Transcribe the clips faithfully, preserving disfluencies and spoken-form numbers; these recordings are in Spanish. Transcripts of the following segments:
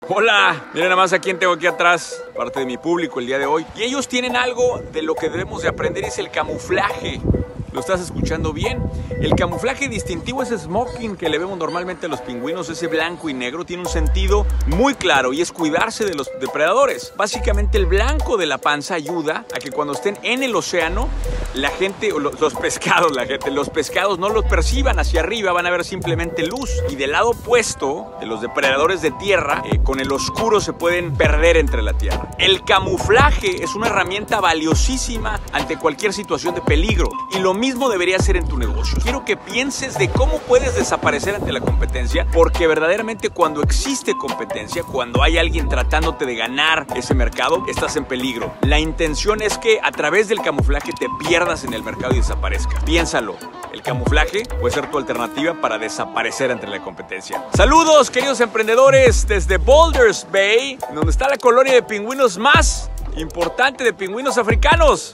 Hola, miren nada más a quién tengo aquí atrás, parte de mi público el día de hoy. Y ellos tienen algo de lo que debemos de aprender, es el camuflaje. ¿Lo estás escuchando bien? El camuflaje distintivo, ese smoking que le vemos normalmente a los pingüinos, ese blanco y negro, tiene un sentido muy claro y es cuidarse de los depredadores. Básicamente el blanco de la panza ayuda a que cuando estén en el océano, la gente, o los, los pescados, la gente, los pescados no los perciban hacia arriba, van a ver simplemente luz. Y del lado opuesto, de los depredadores de tierra, eh, con el oscuro se pueden perder entre la tierra. El camuflaje es una herramienta valiosísima ante cualquier situación de peligro. Y lo mismo debería ser en tu negocio. Quiero que pienses de cómo puedes desaparecer ante la competencia, porque verdaderamente cuando existe competencia, cuando hay alguien tratándote de ganar ese mercado, estás en peligro. La intención es que a través del camuflaje te pierdas en el mercado y desaparezca. Piénsalo. El camuflaje puede ser tu alternativa para desaparecer ante la competencia. Saludos, queridos emprendedores, desde Boulders Bay, donde está la colonia de pingüinos más importante de pingüinos africanos.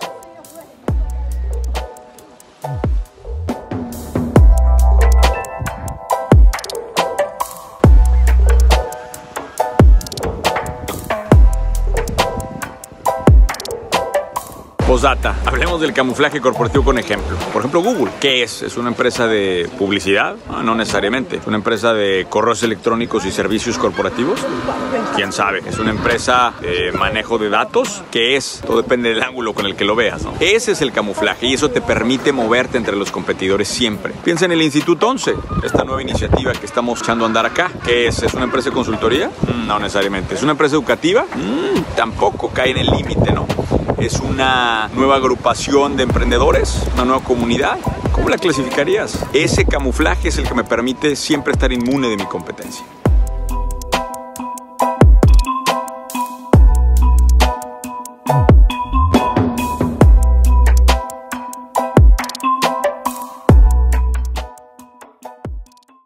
Postdata, hablemos del camuflaje corporativo con ejemplo. Por ejemplo, Google. ¿Qué es? ¿Es una empresa de publicidad? No, no necesariamente. ¿Es una empresa de correos electrónicos y servicios corporativos? ¿Quién sabe? ¿Es una empresa de manejo de datos? ¿Qué es? Todo depende del ángulo con el que lo veas, ¿no? Ese es el camuflaje y eso te permite moverte entre los competidores siempre. Piensa en el Instituto once, esta nueva iniciativa que estamos echando a andar acá. ¿Qué es? ¿Es una empresa de consultoría? Mm, no necesariamente. ¿Es una empresa educativa? Mm, tampoco, cae en el límite, ¿no? ¿Es una nueva agrupación de emprendedores? ¿Una nueva comunidad? ¿Cómo la clasificarías? Ese camuflaje es el que me permite siempre estar inmune de mi competencia.